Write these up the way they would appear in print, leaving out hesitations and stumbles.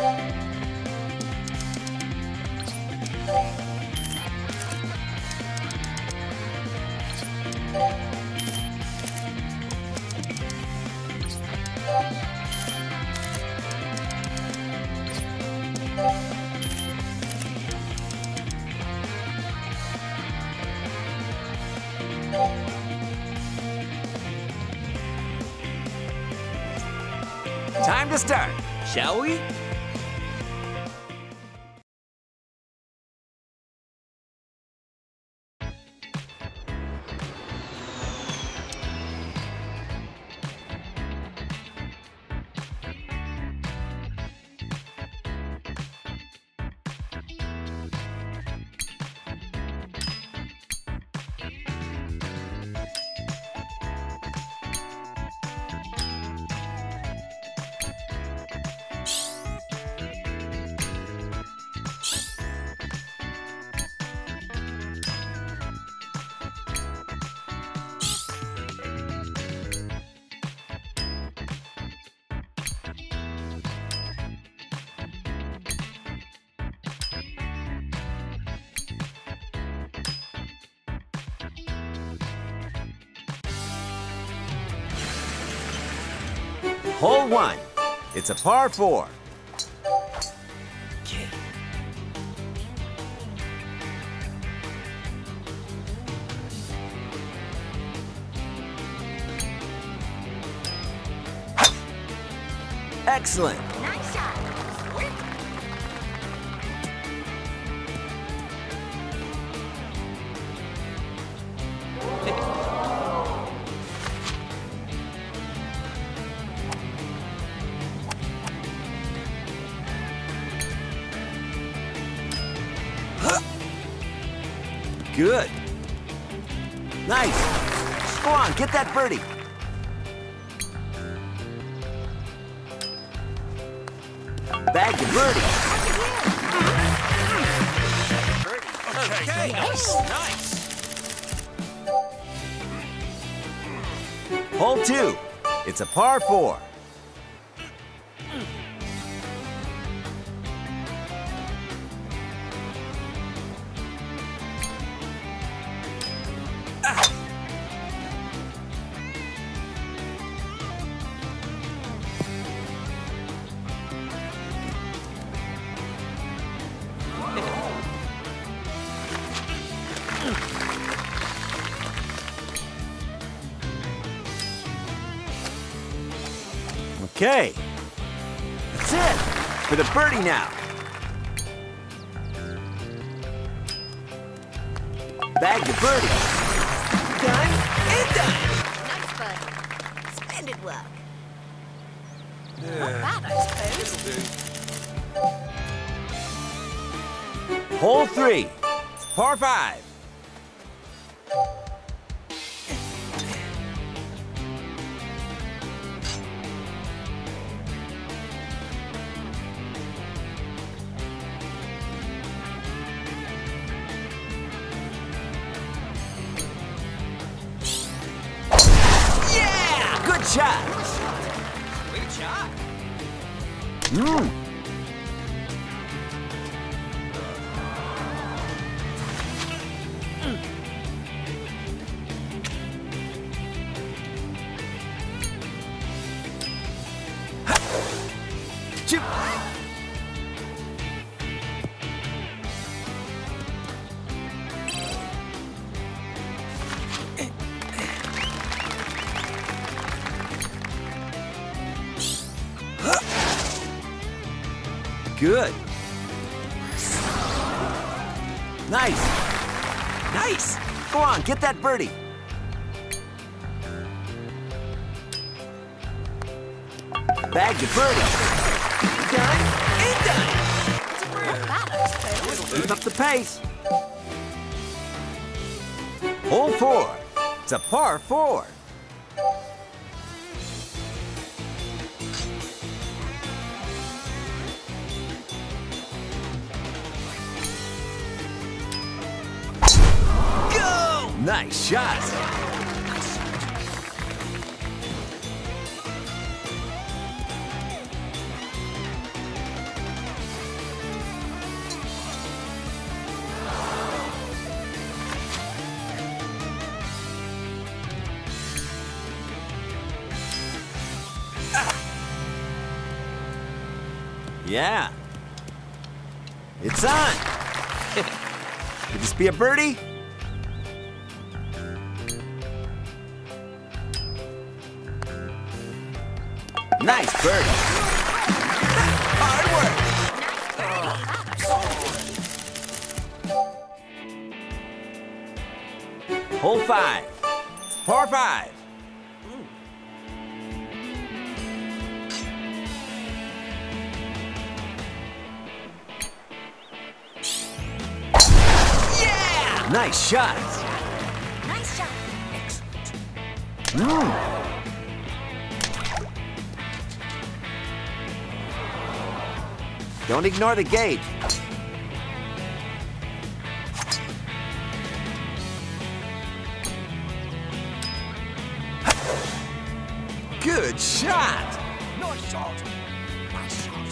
Time to start, shall we? Hole 1. It's a par 4. Okay. Excellent. Nice shot. Good. Nice. Go on, get that birdie. Bag the birdie. Okay. Yes. Nice. Hole 2. It's a par 4. Okay. That's it. For the birdie now. Bag the birdie. Done and done. Nice birdie. Splendid work. Yeah. Not bad, I suppose. Hole 3. It's par 5. Good shot. Sweet shot. Chip. Good. Nice. Nice. Go on, get that birdie. Bag the birdie. Done and done. Not bad, I suppose. Keep up the pace. Hole 4. It's a par 4. Nice shot. Yeah. It's on. Could this be a birdie? Nice birdie. Hard work. Hole 5. It's par 5. Yeah! Nice shot. Nice shot. Don't ignore the gate. Good shot. Nice shot. Nice shot.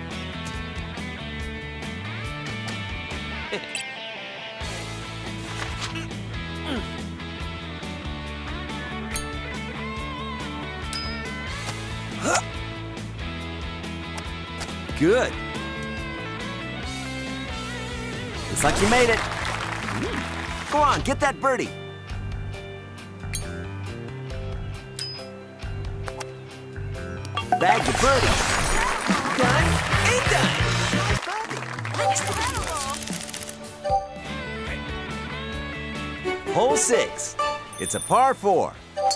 Good. Looks like you made it. Go on, get that birdie. Bag the birdie. Done? Ain't done. Nice birdie. Hole 6. It's a par 4.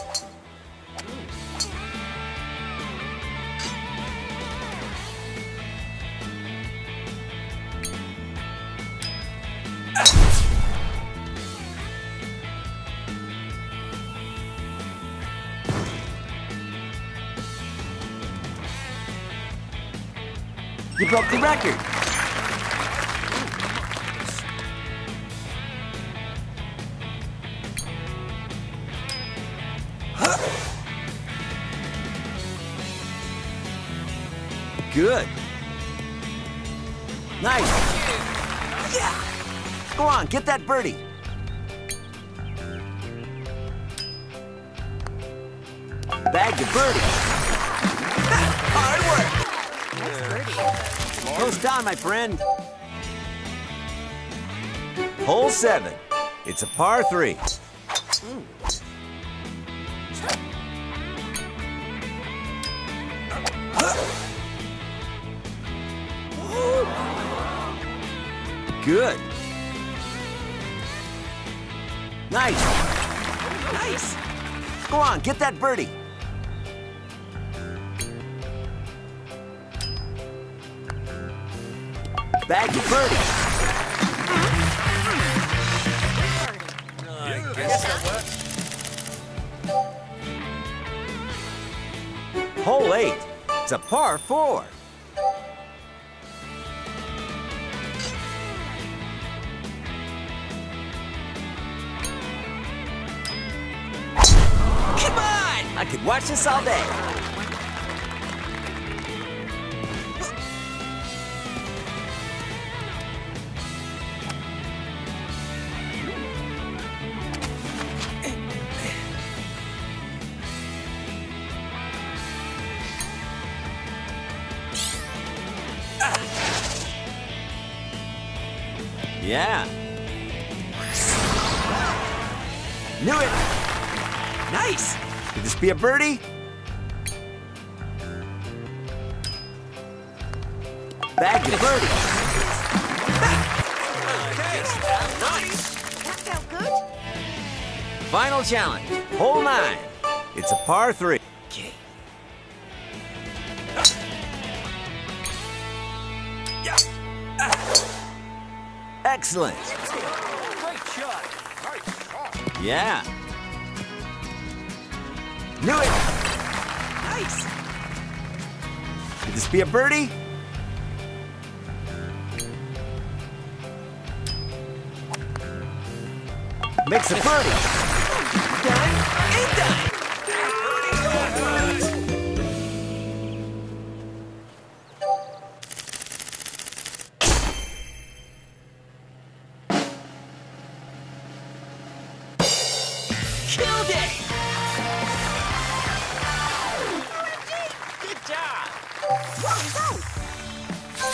You broke the record. Good. Nice. Yeah. Go on, get that birdie. Bag the birdie. Hard work. Nice birdie. Close down, my friend. Hole 7. It's a par 3. Good. Nice. Nice. Go on, get that birdie. Bag your birdie. I guess that works. Hole 8. It's a par 4. Come on! I could watch this all day. Yeah. Knew it. Nice. Could this be a birdie? Bag the birdie. Okay, nice. That felt good. Final challenge. Hole 9. It's a par 3. Okay. Excellent. Great shot. Nice shot. Yeah. Knew it. Nice. Could this be a birdie? Makes a birdie. Done? Ain't done. Killed it. Good job. What result?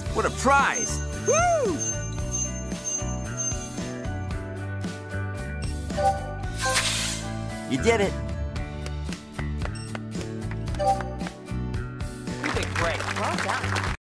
What a prize! Woo! You did it. You did great. Well done.